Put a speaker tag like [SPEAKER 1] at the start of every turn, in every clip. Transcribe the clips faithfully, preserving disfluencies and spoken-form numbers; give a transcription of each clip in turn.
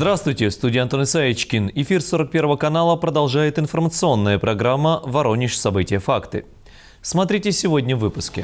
[SPEAKER 1] Здравствуйте, в студии Антон Исаечкин. Эфир сорок первого канала продолжает информационная программа «Воронеж. События. Факты». Смотрите сегодня в выпуске.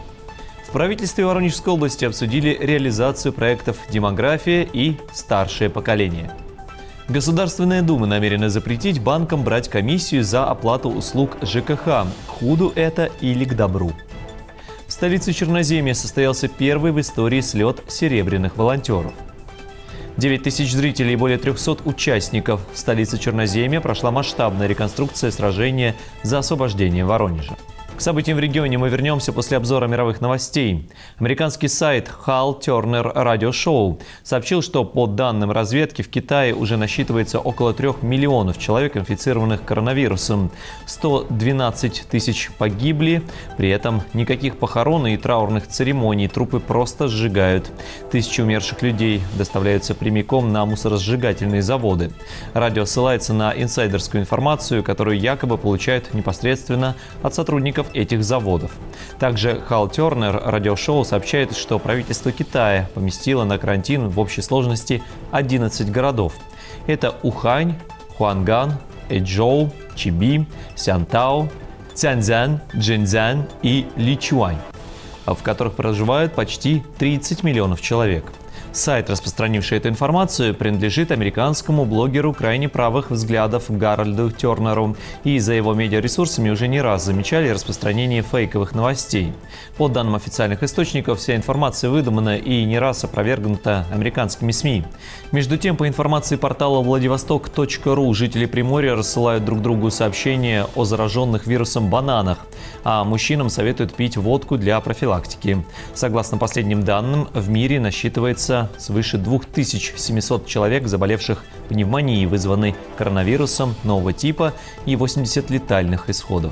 [SPEAKER 1] В правительстве Воронежской области обсудили реализацию проектов «Демография» и «Старшее поколение». Государственная дума намерена запретить банкам брать комиссию за оплату услуг ЖКХ. К худу это или к добру? В столице Черноземья состоялся первый в истории слет серебряных волонтеров. девять тысяч зрителей и более трёхсот участников. В столице Черноземья прошла масштабная реконструкция сражения за освобождение Воронежа. К событиям в регионе мы вернемся после обзора мировых новостей. Американский сайт Hal Turner Radio Show сообщил, что по данным разведки в Китае уже насчитывается около трех миллионов человек, инфицированных коронавирусом. сто двенадцать тысяч погибли, при этом никаких похорон и траурных церемоний, трупы просто сжигают. Тысячи умерших людей доставляются прямиком на мусоросжигательные заводы. Радио ссылается на инсайдерскую информацию, которую якобы получают непосредственно от сотрудников этих заводов. Также Hal Turner Radio Show сообщает, что правительство Китая поместило на карантин в общей сложности одиннадцать городов. Это Ухань, Хуанган, Эчжоу, Чиби, Сянтао, Цяньцзян, Чжэньцзян и Личуань, в которых проживают почти тридцать миллионов человек. Сайт, распространивший эту информацию, принадлежит американскому блогеру крайне правых взглядов Гарольду Тернеру, и за его медиаресурсами уже не раз замечали распространение фейковых новостей. По данным официальных источников, вся информация выдумана и не раз опровергнута американскими СМИ. Между тем, по информации портала владивосток точка ру, жители Приморья рассылают друг другу сообщения о зараженных вирусом бананах, а мужчинам советуют пить водку для профилактики. Согласно последним данным, в мире насчитывается свыше двух тысяч семисот человек, заболевших пневмонией, вызванной коронавирусом нового типа, и восемьдесят летальных исходов.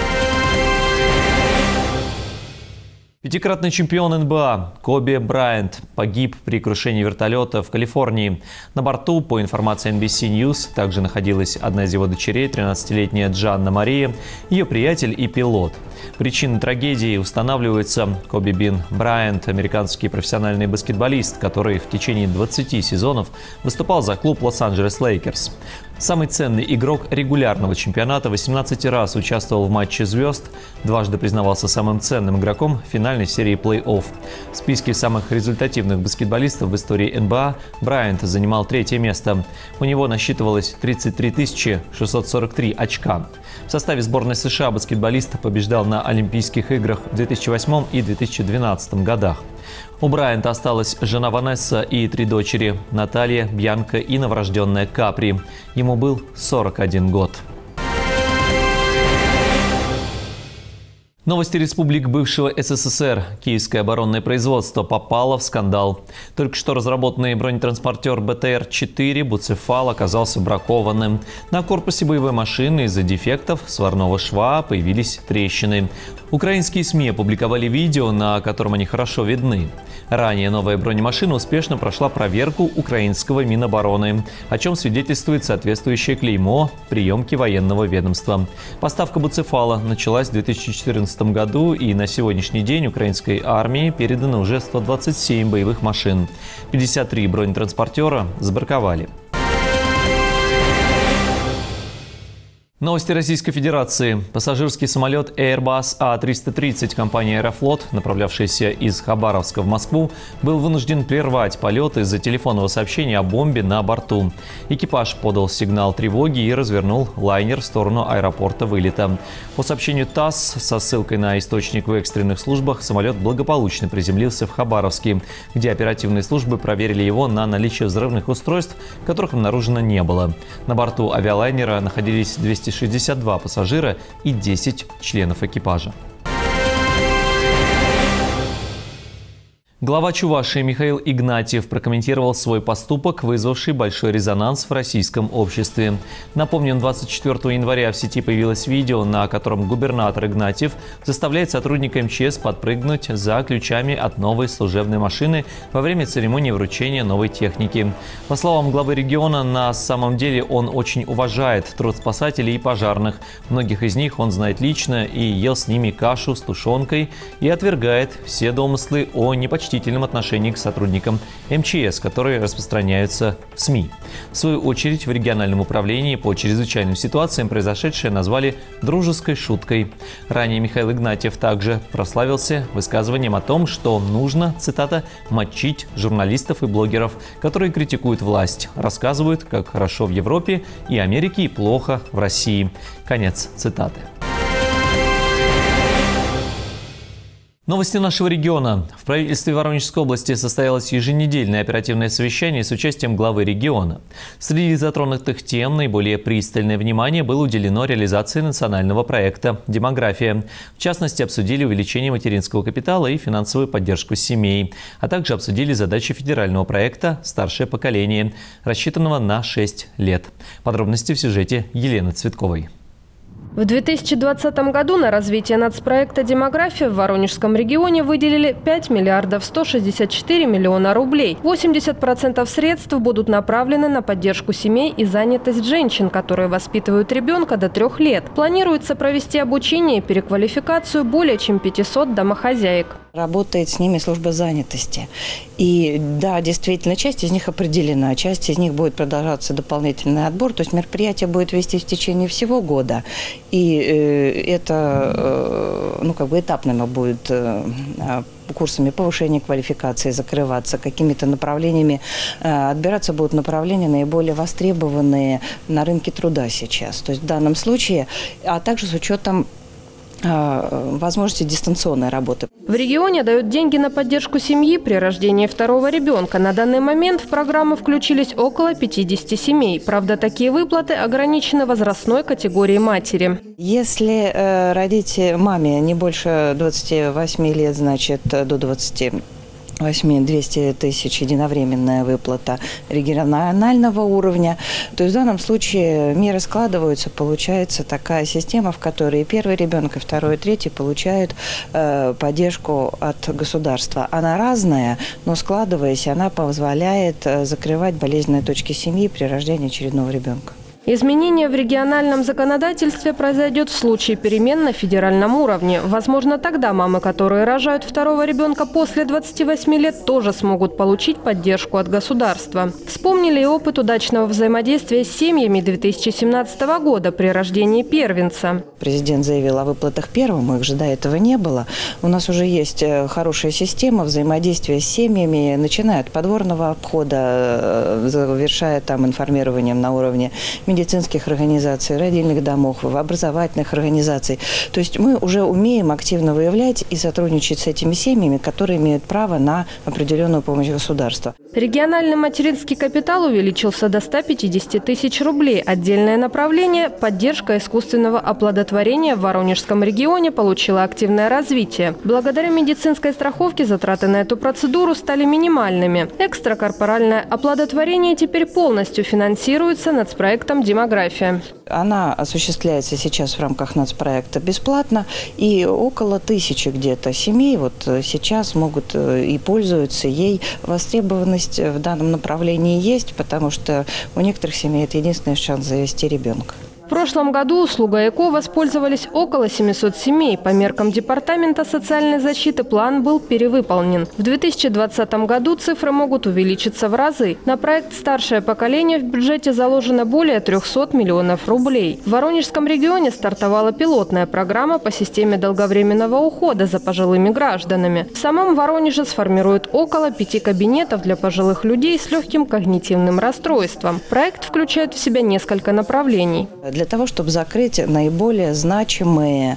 [SPEAKER 1] Пятикратный чемпион эн бэ а Коби Брайант погиб при крушении вертолета в Калифорнии. На борту, по информации эн би си News, также находилась одна из его дочерей, тринадцатилетняя Джанна Мария, ее приятель и пилот. Причины трагедии устанавливаются. Коби Бин Брайант – американский профессиональный баскетболист, который в течение двадцати сезонов выступал за клуб Лос-Анджелес Лейкерс. Самый ценный игрок регулярного чемпионата, восемнадцать раз участвовал в матче звезд, дважды признавался самым ценным игроком финальной серии плей-офф. В списке самых результативных баскетболистов в истории эн бэ а Брайант занимал третье место. У него насчитывалось тридцать три тысячи шестьсот сорок три очка. В составе сборной США баскетболист побеждал на Олимпийских играх в две тысячи восьмом и две тысячи двенадцатом годах. У Брайанта осталась жена Ванесса и три дочери – Наталья, Бьянка и новорожденная Капри. Ему был сорок один год. Новости республик бывшего эс эс эс эр. Киевское оборонное производство попало в скандал. Только что разработанный бронетранспортер бэ тэ эр четыре «Буцефал» оказался бракованным. На корпусе боевой машины из-за дефектов сварного шва появились трещины. Украинские СМИ опубликовали видео, на котором они хорошо видны. Ранее новая бронемашина успешно прошла проверку украинского Минобороны, о чем свидетельствует соответствующее клеймо приемки военного ведомства. Поставка «Буцефала» началась в две тысячи четырнадцатом году, и на сегодняшний день украинской армии передано уже сто двадцать семь боевых машин. пятьдесят три бронетранспортера сбраковали. Новости Российской Федерации. Пассажирский самолет Airbus а триста тридцать компании «Аэрофлот», направлявшийся из Хабаровска в Москву, был вынужден прервать полет из-за телефонного сообщения о бомбе на борту. Экипаж подал сигнал тревоги и развернул лайнер в сторону аэропорта вылета. По сообщению ТАСС со ссылкой на источник в экстренных службах, самолет благополучно приземлился в Хабаровске, где оперативные службы проверили его на наличие взрывных устройств, которых обнаружено не было. На борту авиалайнера находились двести шестьдесят два пассажира и десять членов экипажа. Глава Чувашии Михаил Игнатьев прокомментировал свой поступок, вызвавший большой резонанс в российском обществе. Напомним, двадцать четвёртого января в сети появилось видео, на котором губернатор Игнатьев заставляет сотрудника эм че эс подпрыгнуть за ключами от новой служебной машины во время церемонии вручения новой техники. По словам главы региона, на самом деле он очень уважает труд спасателей и пожарных. Многих из них он знает лично и ел с ними кашу с тушенкой, и отвергает все домыслы о непочтительности непочтительном отношении к сотрудникам эм че эс, которые распространяются в СМИ. В свою очередь, в региональном управлении по чрезвычайным ситуациям произошедшее назвали дружеской шуткой. Ранее Михаил Игнатьев также прославился высказыванием о том, что нужно, цитата, «мочить журналистов и блогеров, которые критикуют власть, рассказывают, как хорошо в Европе и Америке и плохо в России». Конец цитаты. Новости нашего региона. В правительстве Воронежской области состоялось еженедельное оперативное совещание с участием главы региона. Среди затронутых тем наиболее пристальное внимание было уделено реализации национального проекта «Демография». В частности, обсудили увеличение материнского капитала и финансовую поддержку семей, а также обсудили задачи федерального проекта «Старшее поколение», рассчитанного на шесть лет. Подробности в сюжете Елены Цветковой.
[SPEAKER 2] В две тысячи двадцатом году на развитие нацпроекта «Демография» в Воронежском регионе выделили пять миллиардов сто шестьдесят четыре миллиона рублей. восемьдесят процентов средств будут направлены на поддержку семей и занятость женщин, которые воспитывают ребенка до трех лет. Планируется провести обучение и переквалификацию более чем пятисот домохозяек.
[SPEAKER 3] Работает с ними служба занятости. И да, действительно, часть из них определена, часть из них будет продолжаться дополнительный отбор. То есть мероприятие будет вестись в течение всего года. И э, это э, ну, как бы этапными будет э, курсами повышения квалификации закрываться, какими-то направлениями. Э, отбираться будут направления наиболее востребованные на рынке труда сейчас. То есть в данном случае, а также с учетом возможности дистанционной работы.
[SPEAKER 2] В регионе дают деньги на поддержку семьи при рождении второго ребенка. На данный момент в программу включились около пятидесяти семей. Правда, такие выплаты ограничены возрастной категорией матери.
[SPEAKER 3] Если э, родить маме не больше двадцати восьми лет, значит до двадцати восьми двести тысяч единовременная выплата регионального уровня. То есть в данном случае меры складываются, получается такая система, в которой и первый ребенок, и второй, и третий получают э, поддержку от государства. Она разная, но складываясь, она позволяет э, закрывать болезненные точки семьи при рождении очередного ребенка.
[SPEAKER 2] Изменение в региональном законодательстве произойдет в случае перемен на федеральном уровне. Возможно, тогда мамы, которые рожают второго ребенка после двадцати восьми лет, тоже смогут получить поддержку от государства. Вспомнили и опыт удачного взаимодействия с семьями две тысячи семнадцатого года при рождении первенца.
[SPEAKER 3] Президент заявил о выплатах первому, их же до этого не было. У нас уже есть хорошая система взаимодействия с семьями, начиная от подворного обхода, завершая там информированием на уровне медицинских организаций, родильных домов, образовательных организаций. То есть мы уже умеем активно выявлять и сотрудничать с этими семьями, которые имеют право на определенную помощь государства.
[SPEAKER 2] Региональный материнский капитал увеличился до ста пятидесяти тысяч рублей. Отдельное направление – поддержка искусственного оплодотворения в Воронежском регионе получила активное развитие. Благодаря медицинской страховке затраты на эту процедуру стали минимальными. Экстракорпоральное оплодотворение теперь полностью финансируется нацпроектом «Демография».
[SPEAKER 3] Она осуществляется сейчас в рамках нацпроекта бесплатно, и около тысячи где-то семей вот сейчас могут и пользуются ей. Востребованность в данном направлении есть, потому что у некоторых семей это единственный шанс завести ребенка.
[SPEAKER 2] В прошлом году услугой ЭКО воспользовались около семисот семей. По меркам Департамента социальной защиты план был перевыполнен. В две тысячи двадцатом году цифры могут увеличиться в разы. На проект «Старшее поколение» в бюджете заложено более трёхсот миллионов рублей. В Воронежском регионе стартовала пилотная программа по системе долговременного ухода за пожилыми гражданами. В самом Воронеже сформируют около пяти кабинетов для пожилых людей с легким когнитивным расстройством. Проект включает в себя несколько направлений.
[SPEAKER 3] Для того, чтобы закрыть наиболее значимые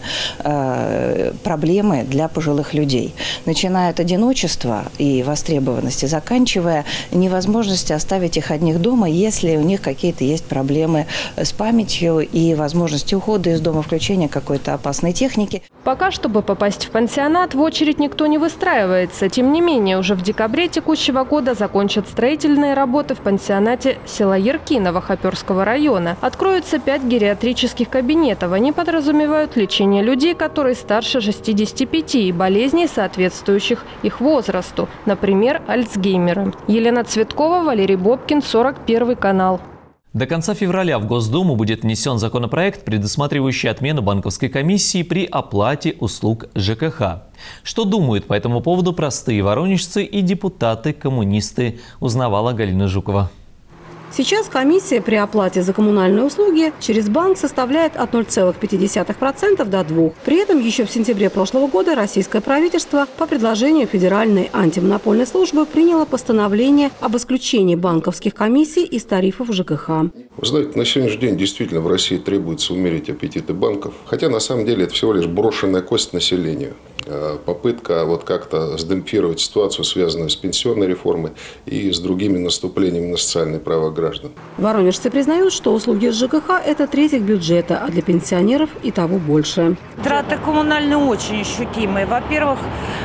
[SPEAKER 3] э, проблемы для пожилых людей. Начиная от одиночества и востребованности, заканчивая невозможностью оставить их одних дома, если у них какие-то есть проблемы с памятью и возможностью ухода из дома, включения какой-то опасной техники.
[SPEAKER 2] Пока, чтобы попасть в пансионат, в очередь никто не выстраивается. Тем не менее, уже в декабре текущего года закончат строительные работы в пансионате села Яркиново Хоперского района. Откроются пять гериатрических кабинетов. Они подразумевают лечение людей, которые старше шестидесяти пяти, и болезней, соответствующих их возрасту, например, Альцгеймера. Елена Цветкова, Валерий Бобкин, сорок первый канал.
[SPEAKER 1] До конца февраля в Госдуму будет внесен законопроект, предусматривающий отмену банковской комиссии при оплате услуг ЖКХ. Что думают по этому поводу простые воронежцы и депутаты-коммунисты, узнавала Галина Жукова.
[SPEAKER 4] Сейчас комиссия при оплате за коммунальные услуги через банк составляет от ноль целых пяти десятых процента до двух процентов. При этом еще в сентябре прошлого года российское правительство по предложению Федеральной антимонопольной службы приняло постановление об исключении банковских комиссий из тарифов ЖКХ.
[SPEAKER 5] Вы знаете, на сегодняшний день действительно в России требуется умерить аппетиты банков. Хотя на самом деле это всего лишь брошенная кость населению. Попытка вот как-то сдемпфировать ситуацию, связанную с пенсионной реформой и с другими наступлениями на социальные права граждан.
[SPEAKER 4] Воронежцы признают, что услуги ЖКХ – это треть их бюджета, а для пенсионеров и того больше.
[SPEAKER 6] Траты коммунальные очень ощутимые. Во-первых,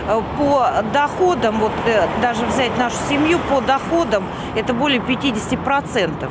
[SPEAKER 6] по доходам, вот даже взять нашу семью, по доходам это более пятидесяти процентов.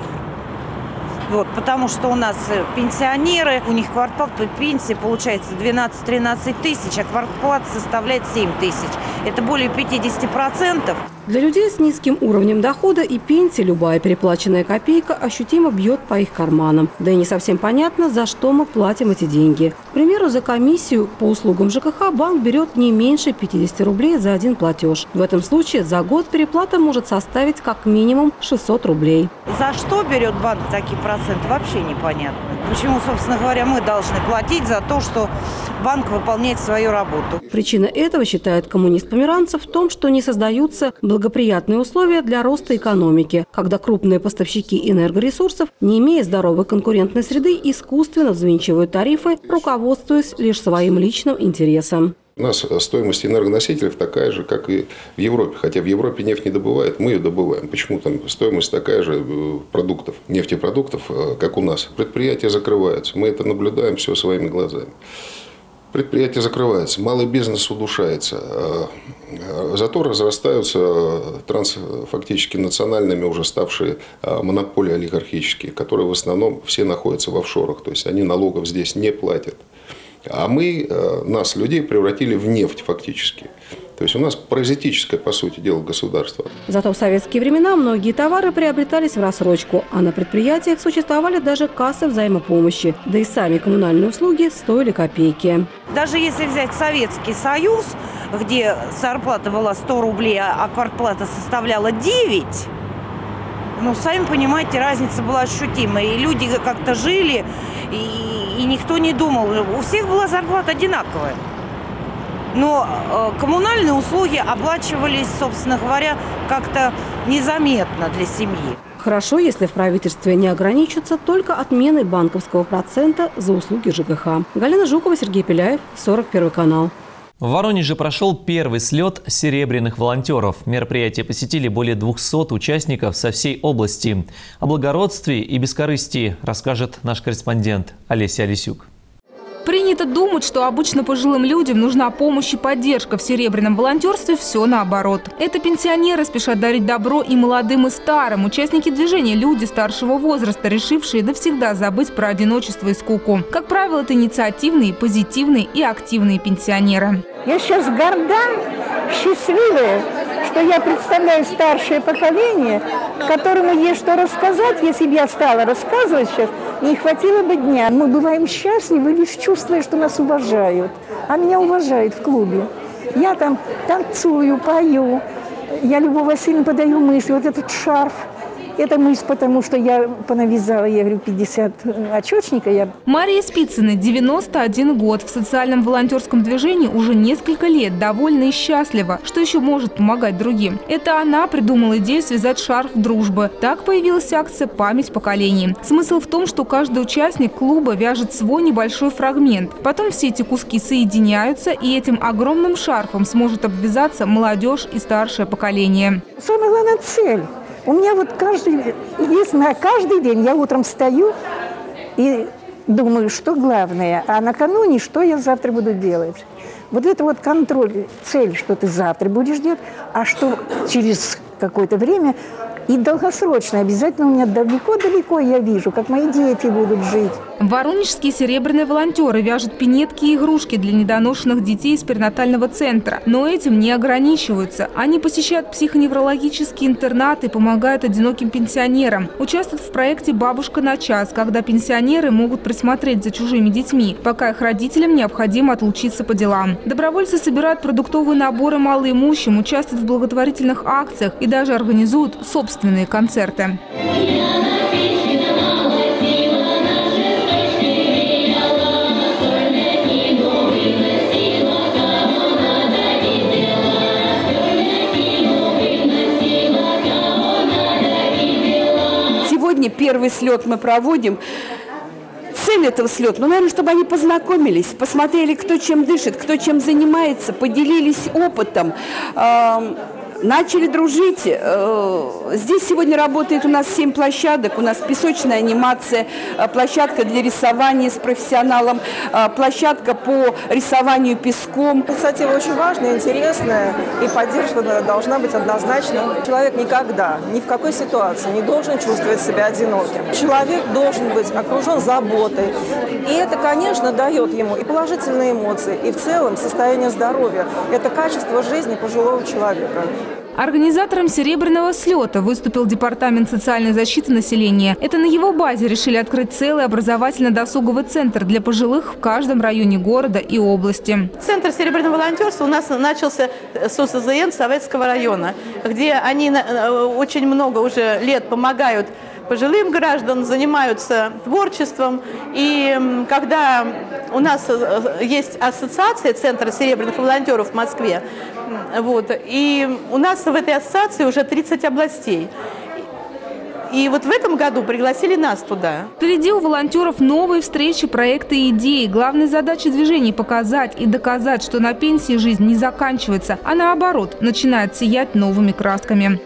[SPEAKER 6] Вот, потому что у нас пенсионеры, у них квартплата пенсии получается двенадцать-тринадцать тысяч, а квартплата составляет семь тысяч. Это более пятидесяти процентов.
[SPEAKER 4] Для людей с низким уровнем дохода и пенсии любая переплаченная копейка ощутимо бьет по их карманам. Да и не совсем понятно, за что мы платим эти деньги. К примеру, за комиссию по услугам ЖКХ банк берет не меньше пятидесяти рублей за один платеж. В этом случае за год переплата может составить как минимум шестьсот рублей.
[SPEAKER 6] За что берет банк такие проценты, вообще непонятно. Почему, собственно говоря, мы должны платить за то, что банк выполняет свою работу?
[SPEAKER 4] Причина этого, считает коммунист Померанцев, в том, что не создаются благоприятные условия для роста экономики, когда крупные поставщики энергоресурсов, не имея здоровой конкурентной среды, искусственно взвинчивают тарифы, руководствуясь лишь своим личным интересом.
[SPEAKER 5] У нас стоимость энергоносителей такая же, как и в Европе. Хотя в Европе нефть не добывают, мы ее добываем. Почему там стоимость такая же продуктов, нефтепродуктов, как у нас? Предприятия закрываются. Мы это наблюдаем все своими глазами. Предприятия закрываются, малый бизнес удушается. Зато разрастаются транс, фактически национальными уже ставшие монополии олигархические, которые в основном все находятся в офшорах. То есть они налогов здесь не платят. А мы, нас, людей, превратили в нефть фактически. То есть у нас паразитическое, по сути дела, государство.
[SPEAKER 4] Зато в советские времена многие товары приобретались в рассрочку, а на предприятиях существовали даже кассы взаимопомощи. Да и сами коммунальные услуги стоили копейки.
[SPEAKER 6] Даже если взять Советский Союз, где зарплата была сто рублей, а квартплата составляла девять, ну, сами понимаете, разница была ощутимая. И люди как-то жили, и, и никто не думал. У всех была зарплата одинаковая. Но э, коммунальные услуги оплачивались, собственно говоря, как-то незаметно для семьи.
[SPEAKER 4] Хорошо, если в правительстве не ограничатся только отменой банковского процента за услуги ЖКХ. Галина Жукова, Сергей Пеляев, сорок первый канал.
[SPEAKER 1] В Воронеже прошел первый слет серебряных волонтеров. Мероприятие посетили более двухсот участников со всей области. О благородстве и бескорыстии расскажет наш корреспондент Олеся Алисюк.
[SPEAKER 7] Принято думать, что обычно пожилым людям нужна помощь и поддержка. В серебряном волонтерстве все наоборот. Это пенсионеры спешат дарить добро и молодым, и старым. Участники движения – люди старшего возраста, решившие навсегда забыть про одиночество и скуку. Как правило, это инициативные, позитивные и активные пенсионеры.
[SPEAKER 8] Я сейчас горда, счастливая, что я представляю старшее поколение, которому есть что рассказать. Если бы я стала рассказывать сейчас, не хватило бы дня. Мы бываем счастливы, лишь чувствуя, что нас уважают. А меня уважают в клубе. Я там танцую, пою. Я Любовь Васильевне подаю мысли. Вот этот шарф. Это мысль, потому что я понавязала, я говорю, пятьдесят очечника. Я...
[SPEAKER 7] Мария Спицына, девяносто один год. В социальном волонтерском движении уже несколько лет, довольна и счастлива, что еще может помогать другим. Это она придумала идею связать шарф дружбы. Так появилась акция «Память поколений». Смысл в том, что каждый участник клуба вяжет свой небольшой фрагмент. Потом все эти куски соединяются, и этим огромным шарфом сможет обвязаться молодежь и старшее поколение.
[SPEAKER 8] Самая главная цель. У меня вот каждый, есть на каждый день я утром встаю и думаю, что главное, а накануне, что я завтра буду делать. Вот это вот контроль, цель, что ты завтра будешь делать, а что через какое-то время и долгосрочно. Обязательно у меня далеко-далеко я вижу, как мои дети будут жить.
[SPEAKER 7] Воронежские серебряные волонтеры вяжут пинетки и игрушки для недоношенных детей из перинатального центра. Но этим не ограничиваются. Они посещают психоневрологические интернаты и помогают одиноким пенсионерам. Участвуют в проекте «Бабушка на час», когда пенсионеры могут присмотреть за чужими детьми, пока их родителям необходимо отлучиться по делам. Добровольцы собирают продуктовые наборы малоимущим, участвуют в благотворительных акциях и даже организуют собственные концерты.
[SPEAKER 9] Сегодня первый слет мы проводим. Цель этого слета, ну, наверное, чтобы они познакомились, посмотрели, кто чем дышит, кто чем занимается, поделились опытом, э, начали дружить. Э, здесь сегодня работает у нас семь площадок. У нас песочная анимация, э, площадка для рисования с профессионалом, э, площадка по рисованию песком.
[SPEAKER 10] Инициатива очень важная, интересная, и поддержка должна быть однозначно. Человек никогда, ни в какой ситуации не должен чувствовать себя одиноким. Человек должен быть окружен заботой. И это, конечно, дает ему и положительные эмоции, и в целом состояние здоровья. Это качество жизни пожилого человека.
[SPEAKER 7] Организатором серебряного слета выступил Департамент социальной защиты населения. Это на его базе решили открыть целый образовательно-досуговый центр для пожилых в каждом районе города и области.
[SPEAKER 11] Центр серебряного волонтерства у нас начался с У С З Н Советского района, где они очень много уже лет помогают пожилым гражданам, занимаются творчеством. И когда у нас есть ассоциация Центра серебряных волонтеров в Москве, вот, и у нас в этой ассоциации уже тридцать областей. И вот в этом году пригласили нас туда.
[SPEAKER 7] Впереди у волонтеров новые встречи, проекты и идеи. Главной задачей движения – показать и доказать, что на пенсии жизнь не заканчивается, а наоборот, начинает сиять новыми красками.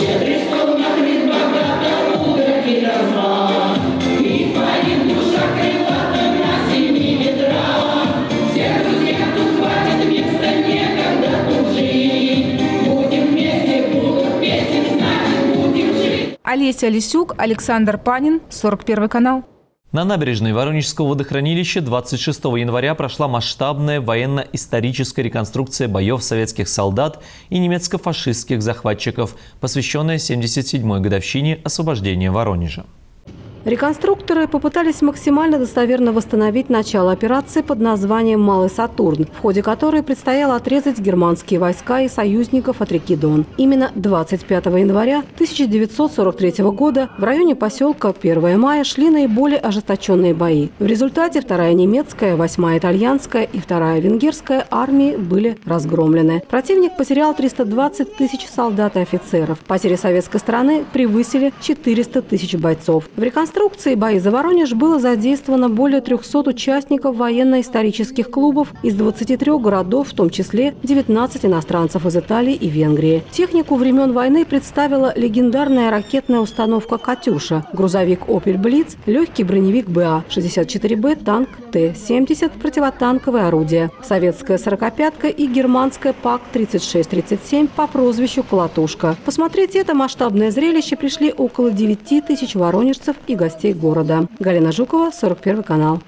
[SPEAKER 7] Олеся Олесюк, Александр Панин, сорок первый канал.
[SPEAKER 1] На набережной Воронежского водохранилища двадцать шестого января прошла масштабная военно-историческая реконструкция боев советских солдат и немецко-фашистских захватчиков, посвященная семьдесят седьмой годовщине освобождения Воронежа.
[SPEAKER 4] Реконструкторы попытались максимально достоверно восстановить начало операции под названием «Малый Сатурн», в ходе которой предстояло отрезать германские войска и союзников от реки Дон. Именно двадцать пятого января тысяча девятьсот сорок третьего года в районе поселка первое мая шли наиболее ожесточенные бои. В результате вторая немецкая, восьмая итальянская и вторая венгерская армии были разгромлены. Противник потерял триста двадцать тысяч солдат и офицеров. Потери советской стороны превысили четыреста тысяч бойцов. В реконструкции В конструкции бои за Воронеж было задействовано более трёхсот участников военно-исторических клубов из двадцати трёх городов, в том числе девятнадцать иностранцев из Италии и Венгрии. Технику времен войны представила легендарная ракетная установка «Катюша», грузовик «Опель Блиц», легкий броневик Бэ А шестьдесят четыре Б, танк Т семьдесят, противотанковые орудия, советская сорокопятка и германская ПАК тридцать шесть тридцать семь по прозвищу «Колотушка». Посмотреть это масштабное зрелище пришли около девяти тысяч воронежцев и гостей города. Галина Жукова, сорок первый канал.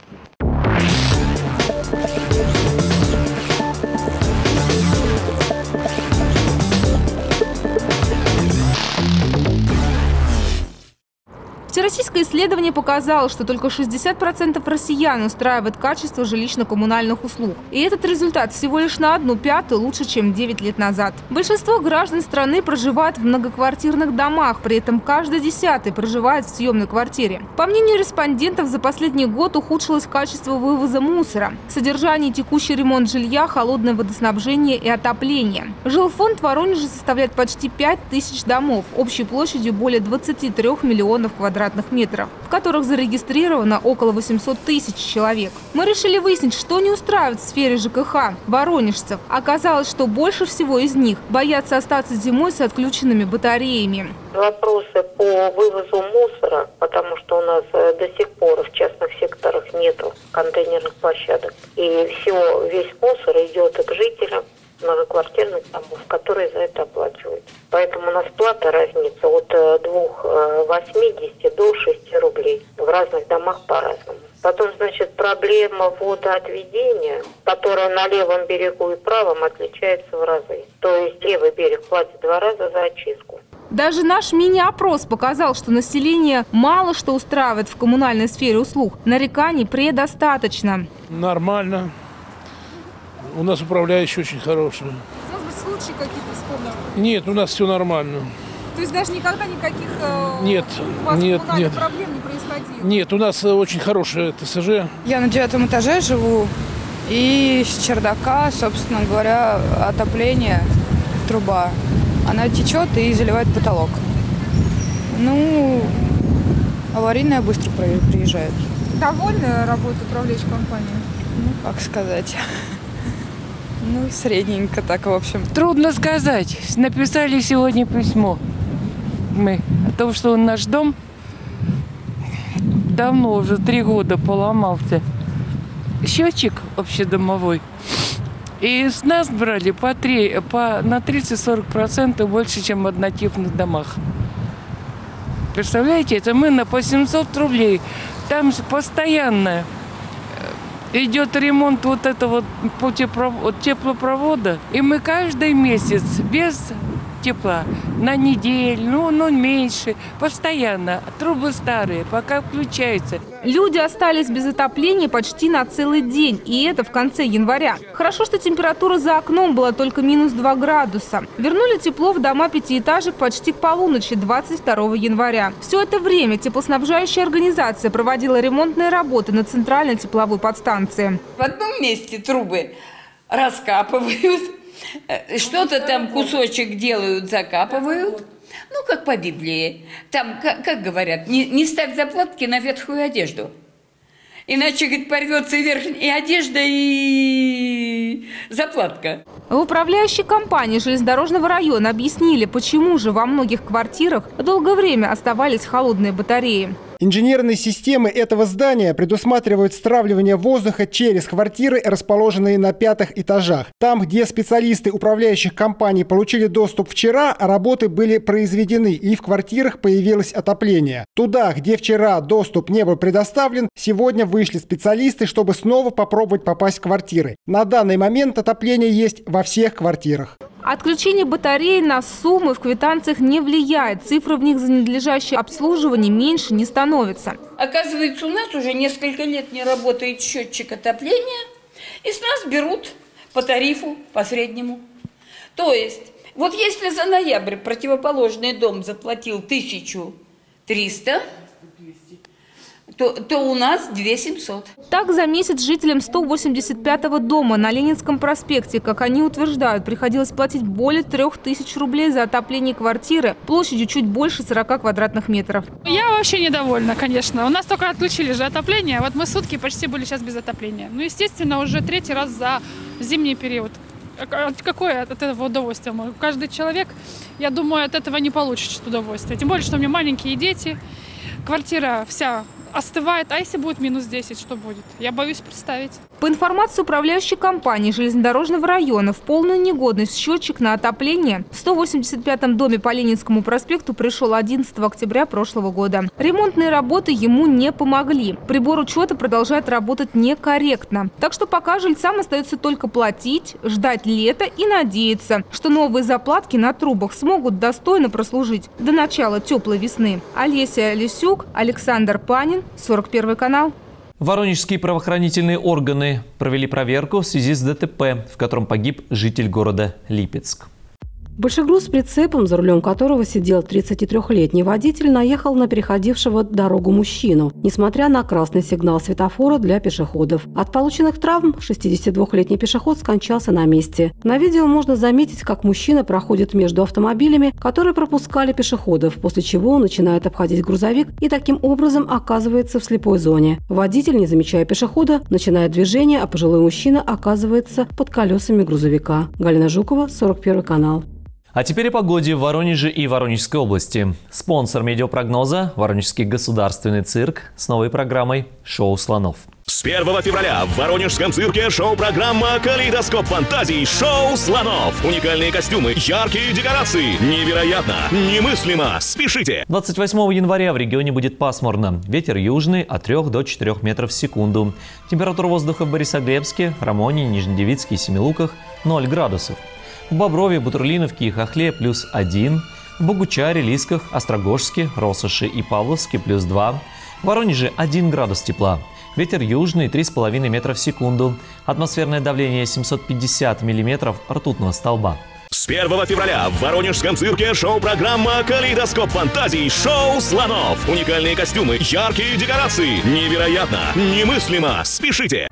[SPEAKER 7] Всероссийское исследование показало, что только шестьдесят процентов россиян устраивает качество жилищно-коммунальных услуг. И этот результат всего лишь на одну пятую лучше, чем девять лет назад. Большинство граждан страны проживает в многоквартирных домах, при этом каждый десятый проживает в съемной квартире. По мнению респондентов, за последний год ухудшилось качество вывоза мусора, содержание и текущий ремонт жилья, холодное водоснабжение и отопление. Жилфонд Воронежа составляет почти пять тысяч домов, общей площадью более двадцати трёх миллионов квадратных метров, в которых зарегистрировано около восьмисот тысяч человек. Мы решили выяснить, что не устраивает в сфере Ж К Х воронежцев. Оказалось, что больше всего из них боятся остаться зимой с отключенными батареями.
[SPEAKER 12] Вопросы по вывозу мусора, потому что у нас до сих пор в частных секторах нету контейнерных площадок. И все, весь мусор идет к жителям многоквартирных домов, которые за это оплачивают. Поэтому у нас плата разница от двух восьмидесяти до шести рублей. В разных домах по-разному. Потом, значит, проблема водоотведения, которая на левом берегу и правом отличается в разы. То есть левый берег платит два раза за очистку.
[SPEAKER 7] Даже наш мини-опрос показал, что население мало что устраивает в коммунальной сфере услуг. Нареканий предостаточно.
[SPEAKER 13] Нормально. У нас управляющие очень хорошие.
[SPEAKER 7] Может быть, случаи какие-то вспомнил?
[SPEAKER 13] Нет, у нас все нормально.
[SPEAKER 7] То есть даже никогда никаких э,
[SPEAKER 13] нет,
[SPEAKER 7] у вас
[SPEAKER 13] нет,
[SPEAKER 7] коммунальных
[SPEAKER 13] нет.
[SPEAKER 7] проблем не происходило?
[SPEAKER 13] Нет, у нас очень хорошее ТСЖ.
[SPEAKER 14] Я на девятом этаже живу, и с чердака, собственно говоря, отопление, труба. Она течет и заливает потолок. Ну, аварийная быстро приезжает.
[SPEAKER 7] Довольны работой управляющей компании?
[SPEAKER 14] Ну, как сказать. Ну, средненько так, в общем.
[SPEAKER 15] Трудно сказать. Написали сегодня письмо мы о том, что наш дом давно, уже три года поломался. Счетчик общедомовой. И с нас брали по три, по, на тридцать-сорок процентов больше, чем в однотипных домах. Представляете, это мы на по семьсот рублей. Там постоянно идет ремонт вот этого теплопровода. И мы каждый месяц без тепла на неделю, ну, ну меньше, постоянно. Трубы старые, пока включаются.
[SPEAKER 7] Люди остались без отопления почти на целый день, и это в конце января. Хорошо, что температура за окном была только минус два градуса. Вернули тепло в дома пятиэтажек почти к полуночи двадцать второго января. Все это время теплоснабжающая организация проводила ремонтные работы на центральной тепловой подстанции.
[SPEAKER 16] В одном месте трубы раскапывают, что-то там кусочек делают, закапывают. Ну, как по Библии. Там, как, как говорят, не, не ставь заплатки на ветхую одежду. Иначе, говорит, порвется и верхняя и одежда, и заплатка.
[SPEAKER 7] В управляющей компании железнодорожного района объяснили, почему же во многих квартирах долгое время оставались холодные батареи.
[SPEAKER 17] Инженерные системы этого здания предусматривают стравливание воздуха через квартиры, расположенные на пятых этажах. Там, где специалисты управляющих компаний получили доступ вчера, работы были произведены и в квартирах появилось отопление. Туда, где вчера доступ не был предоставлен, сегодня вышли специалисты, чтобы снова попробовать попасть в квартиры. На данный момент отопление есть во всех квартирах.
[SPEAKER 7] Отключение батареи на суммы в квитанциях не влияет. Цифры в них за ненадлежащее обслуживание меньше не становятся.
[SPEAKER 16] Оказывается, у нас уже несколько лет не работает счетчик отопления, и с нас берут по тарифу, по среднему. То есть, вот если за ноябрь противоположный дом заплатил тысячу триста, То, то у нас две тысячи семьсот.
[SPEAKER 7] Так за месяц жителям сто восемьдесят пятого дома на Ленинском проспекте, как они утверждают, приходилось платить более трех тысяч рублей за отопление квартиры площадью чуть больше сорока квадратных метров.
[SPEAKER 18] Я вообще недовольна, конечно. У нас только отключили же отопление. Вот мы сутки почти были сейчас без отопления. Ну, естественно, уже третий раз за зимний период. Какое от этого удовольствие? Каждый человек, я думаю, от этого не получит удовольствие. Тем более, что у меня маленькие дети. Квартира вся остывает, а если будет минус десять, что будет? Я боюсь представить.
[SPEAKER 7] По информации управляющей компании железнодорожного района, в полную негодность счетчик на отопление в сто восемьдесят пятом доме по Ленинскому проспекту пришел одиннадцатого октября прошлого года. Ремонтные работы ему не помогли. Прибор учета продолжает работать некорректно. Так что пока жильцам остается только платить, ждать лета и надеяться, что новые заплатки на трубах смогут достойно прослужить до начала теплой весны. Олеся Лисюк, Александр Панин, сорок первый канал.
[SPEAKER 1] Воронежские правоохранительные органы провели проверку в связи с ДТП, в котором погиб житель города Липецк.
[SPEAKER 4] Большегруз с прицепом, за рулем которого сидел тридцатитрёхлетний водитель, наехал на переходившего дорогу мужчину, несмотря на красный сигнал светофора для пешеходов. От полученных травм шестидесятидвухлетний пешеход скончался на месте. На видео можно заметить, как мужчина проходит между автомобилями, которые пропускали пешеходов, после чего он начинает обходить грузовик и таким образом оказывается в слепой зоне. Водитель, не замечая пешехода, начинает движение, а пожилой мужчина оказывается под колесами грузовика. Галина Жукова, сорок первый канал.
[SPEAKER 1] А теперь о погоде в Воронеже и Воронежской области. Спонсор медиапрогноза – Воронежский государственный цирк с новой программой «Шоу слонов».
[SPEAKER 19] С первого февраля в Воронежском цирке шоу-программа «Калейдоскоп фантазий. Шоу слонов». Уникальные костюмы, яркие декорации. Невероятно, немыслимо. Спешите!
[SPEAKER 1] двадцать восьмого января в регионе будет пасмурно. Ветер южный от трёх до четырёх метров в секунду. Температура воздуха в Борисоглебске, Рамоне, Нижнедевицке и Семилуках ноль градусов. В Боброве, Бутурлиновке и Хохле плюс один. В Богучаре, Лисках, Острогожске, Россоши и Павловске плюс два. В Воронеже один градус тепла. Ветер южный три с половиной метра в секунду. Атмосферное давление семьсот пятьдесят миллиметров ртутного столба.
[SPEAKER 19] С первого февраля в Воронежском цирке шоу-программа «Калейдоскоп фантазий. Шоу слонов». Уникальные костюмы, яркие декорации. Невероятно, немыслимо. Спешите!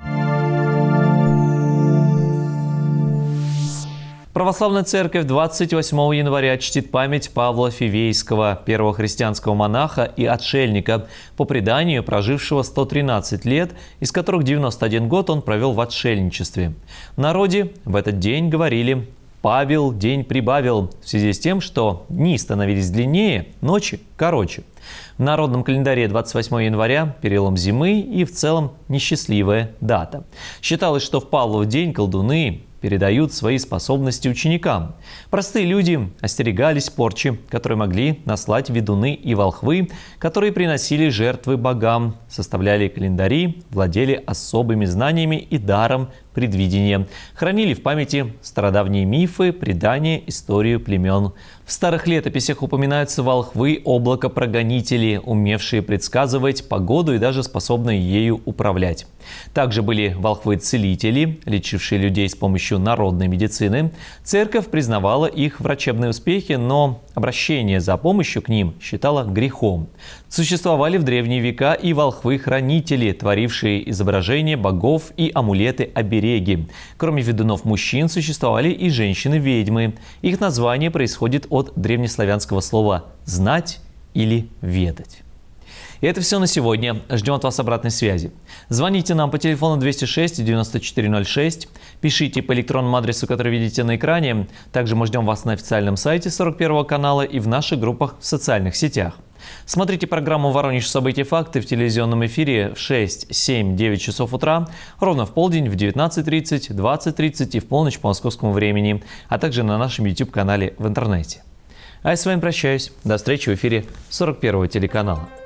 [SPEAKER 1] Православная церковь двадцать восьмого января чтит память Павла Фивейского, первого христианского монаха и отшельника, по преданию прожившего сто тринадцать лет, из которых девяносто один год он провел в отшельничестве. В народе в этот день говорили «Павел день прибавил», в связи с тем, что дни становились длиннее, ночи короче. В народном календаре двадцать восьмого января – перелом зимы и в целом несчастливая дата. Считалось, что в Павлов день колдуны передают свои способности ученикам. Простые люди остерегались порчи, которые могли наслать ведуны и волхвы, которые приносили жертвы богам, составляли календари, владели особыми знаниями и даром предвидения, хранили в памяти стародавние мифы, предания, историю племен. В старых летописях упоминаются волхвы, облакопрогонители, умевшие предсказывать погоду и даже способные ею управлять. Также были волхвы-целители, лечившие людей с помощью народной медицины. Церковь признавала их врачебные успехи, но обращение за помощью к ним считала грехом. Существовали в древние века и волхвы-хранители, творившие изображения богов и амулеты-обереги. Кроме ведунов-мужчин существовали и женщины-ведьмы. Их название происходит от древнеславянского слова «знать» или «ведать». И это все на сегодня. Ждем от вас обратной связи. Звоните нам по телефону двести шесть девяносто четыре ноль шесть. Пишите по электронному адресу, который видите на экране. Также мы ждем вас на официальном сайте сорок первого канала и в наших группах в социальных сетях. Смотрите программу «Воронеж. События. Факты» в телевизионном эфире в шесть, семь, девять часов утра, ровно в полдень в девятнадцать тридцать, двадцать тридцать и в полночь по московскому времени, а также на нашем YouTube-канале в интернете. А я с вами прощаюсь. До встречи в эфире сорок первого телеканала.